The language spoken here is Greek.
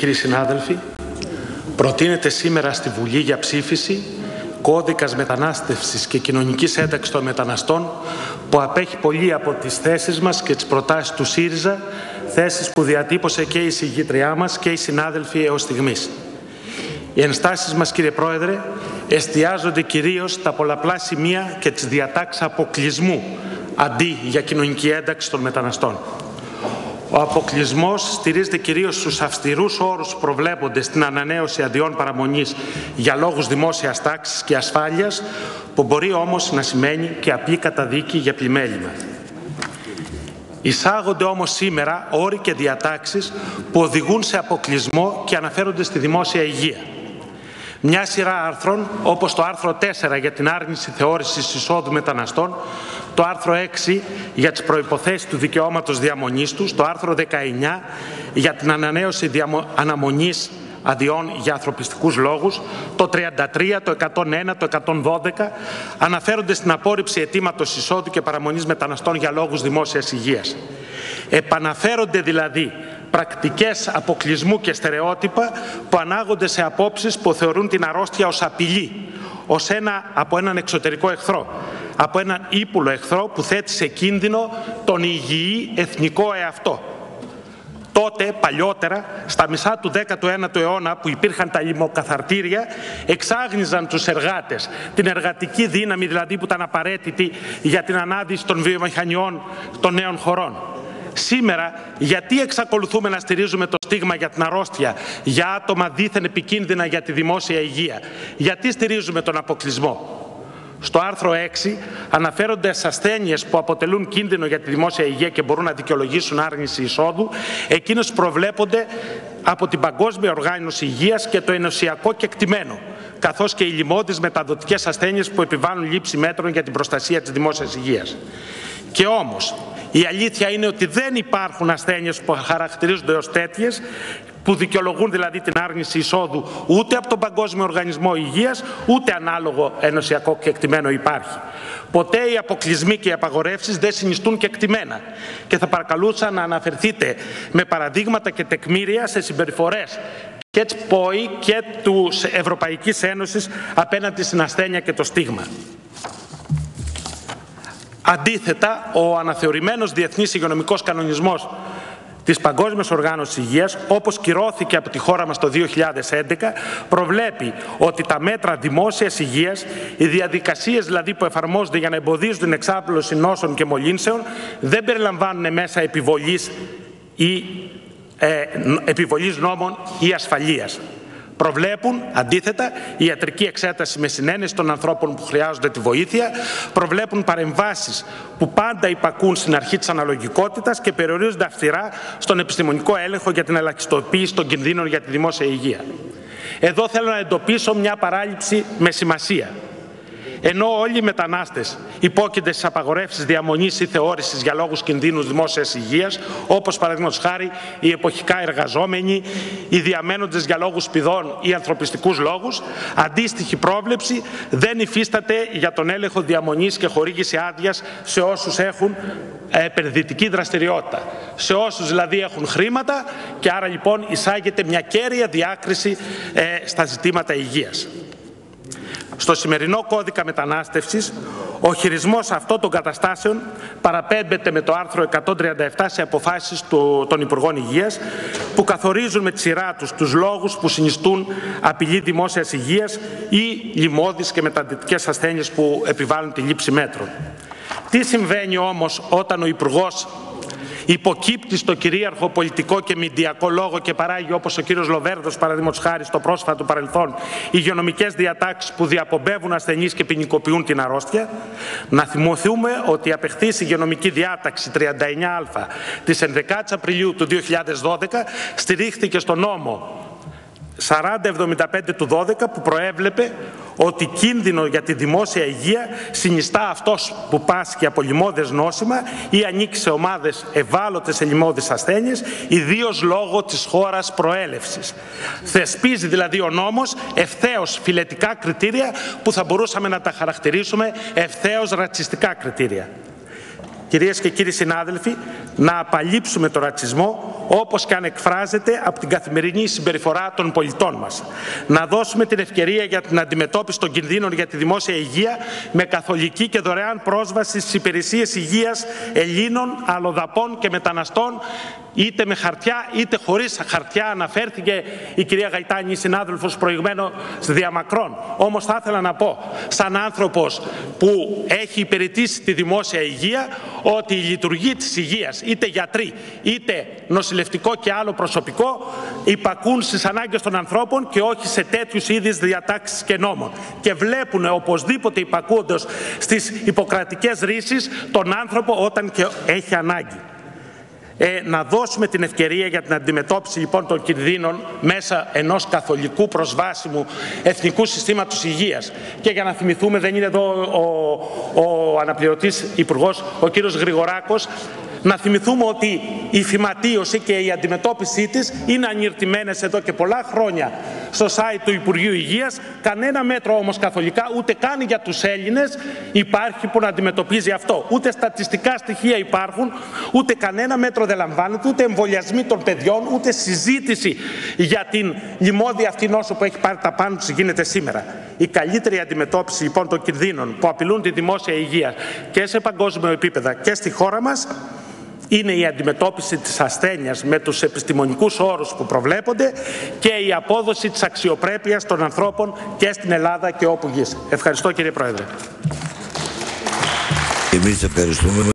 κύριοι συνάδελφοι, προτείνεται σήμερα στη Βουλή για ψήφιση κώδικας μετανάστευσης και κοινωνικής ένταξης των μεταναστών που απέχει πολύ από τις θέσεις μας και τις προτάσεις του ΣΥΡΙΖΑ, θέσεις που διατύπωσε και η εισηγήτριά μας και οι συνάδελφοι έως στιγμής. Οι ενστάσεις μας, κύριε Πρόεδρε, εστιάζονται κυρίως στα πολλαπλά σημεία και τις διατάξεις αποκλεισμού αντί για κοινωνική ένταξη των μεταναστών. Ο αποκλεισμός στηρίζεται κυρίως στους αυστηρούς όρους που προβλέπονται στην ανανέωση αδειών παραμονής για λόγους δημόσιας τάξης και ασφάλειας, που μπορεί όμως να σημαίνει και απλή καταδίκη για πλημέλημα. Εισάγονται όμως σήμερα όροι και διατάξεις που οδηγούν σε αποκλεισμό και αναφέρονται στη δημόσια υγεία. Μια σειρά άρθρων, όπως το άρθρο 4 για την άρνηση θεώρησης εισόδου μεταναστών, το άρθρο 6 για τις προϋποθέσεις του δικαιώματος διαμονής τους, το άρθρο 19 για την ανανέωση αναμονής αδειών για ανθρωπιστικούς λόγους, το 33, το 101, το 112 αναφέρονται στην απόρριψη αιτήματος εισόδου και παραμονής μεταναστών για λόγους δημόσιας υγείας. Επαναφέρονται δηλαδή πρακτικές αποκλεισμού και στερεότυπα που ανάγονται σε απόψεις που θεωρούν την αρρώστια ως απειλή, από έναν εξωτερικό εχθρό, από έναν ύπουλο εχθρό που θέτει σε κίνδυνο τον υγιή εθνικό εαυτό. Τότε, παλιότερα, στα μισά του 19ου αιώνα που υπήρχαν τα λιμοκαθαρτήρια, εξάγνιζαν τους εργάτες, την εργατική δύναμη δηλαδή που ήταν απαραίτητη για την ανάδυση των βιομηχανιών των νέων χωρών. Σήμερα, γιατί εξακολουθούμε να στηρίζουμε το στίγμα για την αρρώστια, για άτομα δίθεν επικίνδυνα για τη δημόσια υγεία? Γιατί στηρίζουμε τον αποκλεισμό? Στο άρθρο 6 αναφέρονται σε ασθένειες που αποτελούν κίνδυνο για τη δημόσια υγεία και μπορούν να δικαιολογήσουν άρνηση εισόδου, εκείνες που προβλέπονται από την Παγκόσμια Οργάνωση Υγείας και το ενωσιακό κεκτημένο, καθώς και οι λοιμώδεις μεταδοτικές ασθένειες που επιβάλλουν λήψη μέτρων για την προστασία της δημόσιας υγείας. Και όμως, η αλήθεια είναι ότι δεν υπάρχουν ασθένειες που χαρακτηρίζονται ως τέτοιες, που δικαιολογούν δηλαδή την άρνηση εισόδου ούτε από τον Παγκόσμιο Οργανισμό Υγείας, ούτε ανάλογο ενωσιακό κεκτημένο υπάρχει. Ποτέ οι αποκλεισμοί και οι απαγορεύσεις δεν συνιστούν κεκτημένα και θα παρακαλούσα να αναφερθείτε με παραδείγματα και τεκμήρια σε συμπεριφορές και της ΠΟΗ και της Ευρωπαϊκής Ένωσης απέναντι στην ασθένεια και το στίγμα. Αντίθετα, ο αναθεωρημένος Διεθνής Υγειονομικός Κανονισμός της Παγκόσμιας Οργάνωσης Υγείας, όπως κυρώθηκε από τη χώρα μας το 2011, προβλέπει ότι τα μέτρα δημόσιας υγείας, οι διαδικασίες δηλαδή που εφαρμόζονται για να εμποδίζουν την εξάπλωση νόσων και μολύνσεων, δεν περιλαμβάνουν μέσα επιβολής νόμων ή ασφαλείας. Προβλέπουν, αντίθετα, η ιατρική εξέταση με συνένεση των ανθρώπων που χρειάζονται τη βοήθεια, προβλέπουν παρεμβάσεις που πάντα υπακούν στην αρχή της αναλογικότητας και περιορίζονται αυστηρά στον επιστημονικό έλεγχο για την ελαχιστοποίηση των κινδύνων για τη δημόσια υγεία. Εδώ θέλω να εντοπίσω μια παράληψη με σημασία. Ενώ όλοι οι μετανάστες υπόκεινται στις απαγορεύσεις διαμονής ή θεώρησης για λόγους κινδύνους δημόσιας υγείας, όπως παραδείγματος χάρη οι εποχικά εργαζόμενοι, οι διαμένοντες για λόγους σπουδών ή ανθρωπιστικούς λόγους, αντίστοιχη πρόβλεψη δεν υφίσταται για τον έλεγχο διαμονής και χορήγηση άδειας σε όσους έχουν επενδυτική δραστηριότητα, σε όσους δηλαδή έχουν χρήματα, και άρα λοιπόν εισάγεται μια κέρια διάκριση στα ζητήματα υγείας. Στο σημερινό κώδικα μετανάστευσης, ο χειρισμός αυτών των καταστάσεων παραπέμπεται με το άρθρο 137 σε αποφάσεις των Υπουργών Υγείας, που καθορίζουν με τη σειρά τους τους λόγους που συνιστούν απειλή δημόσιας υγείας ή λοιμώδεις και μεταδοτικές ασθένειες που επιβάλλουν τη λήψη μέτρων. Τι συμβαίνει όμως όταν ο Υπουργός υποκύπτει στο κυρίαρχο πολιτικό και μηντιακό λόγο και παράγει, όπως ο κύριος Λοβέρδος παραδείγματος χάρη στο πρόσφατο παρελθόν, υγειονομικές διατάξεις που διαπομπεύουν ασθενείς και ποινικοποιούν την αρρώστια? Να θυμηθούμε ότι η απεχθής υγειονομική διάταξη 39α της 11 Απριλίου του 2012 στηρίχθηκε στο νόμο 4075 του 12, που προέβλεπε ότι κίνδυνο για τη δημόσια υγεία συνιστά αυτός που πάσχει από λοιμώδες νόσημα ή ανήκει σε ομάδες ευάλωτες σε λοιμώδεις ασθένειες, ιδίως λόγω της χώρας προέλευσης. Θεσπίζει δηλαδή ο νόμος ευθέως φιλετικά κριτήρια που θα μπορούσαμε να τα χαρακτηρίσουμε ευθέως ρατσιστικά κριτήρια. κυρίες και κύριοι συνάδελφοι, να απαλείψουμε τον ρατσισμό όπως και αν εκφράζεται από την καθημερινή συμπεριφορά των πολιτών μας. Να δώσουμε την ευκαιρία για την αντιμετώπιση των κινδύνων για τη δημόσια υγεία με καθολική και δωρεάν πρόσβαση στις υπηρεσίες υγείας Ελλήνων, αλλοδαπών και μεταναστών, είτε με χαρτιά είτε χωρίς χαρτιά. Αναφέρθηκε η κυρία Γαϊτάνη, η συνάδελφος, προηγουμένως διαμακρών. Όμως θα ήθελα να πω, σαν άνθρωπος που έχει υπηρετήσει τη δημόσια υγεία, ότι η λειτουργία της υγείας, είτε γιατροί είτε νοσηλευτικό και άλλο προσωπικό, υπακούν στις ανάγκες των ανθρώπων και όχι σε τέτοιους είδους διατάξεις και νόμων. Και βλέπουν οπωσδήποτε, υπακούοντας στις υποκρατικές ρίσεις, τον άνθρωπο όταν και έχει ανάγκη. Να δώσουμε την ευκαιρία για την αντιμετώπιση λοιπόν των κινδύνων μέσα ενός καθολικού προσβάσιμου εθνικού συστήματος υγείας. Και για να θυμηθούμε, δεν είναι εδώ ο αναπληρωτής υπουργός, ο κύριος Γρηγοράκος, να θυμηθούμε ότι η φυματίωση και η αντιμετώπιση της είναι ανιρτημένες εδώ και πολλά χρόνια στο site του Υπουργείου Υγείας. Κανένα μέτρο όμως καθολικά, ούτε καν για τους Έλληνες, υπάρχει που να αντιμετωπίζει αυτό. Ούτε στατιστικά στοιχεία υπάρχουν, ούτε κανένα μέτρο δεν λαμβάνεται, ούτε εμβολιασμοί των παιδιών, ούτε συζήτηση για την λοιμώδη αυτή νόσο που έχει πάρει τα πάνω τους γίνεται σήμερα. Η καλύτερη αντιμετώπιση λοιπόν των κινδύνων που απειλούν τη δημόσια υγεία και σε παγκόσμιο επίπεδο και στη χώρα μας είναι η αντιμετώπιση της ασθένειας με τους επιστημονικούς όρους που προβλέπονται και η απόδοση της αξιοπρέπειας των ανθρώπων και στην Ελλάδα και όπου γης. Ευχαριστώ, κύριε Πρόεδρε. Εμείς ευχαριστούμε.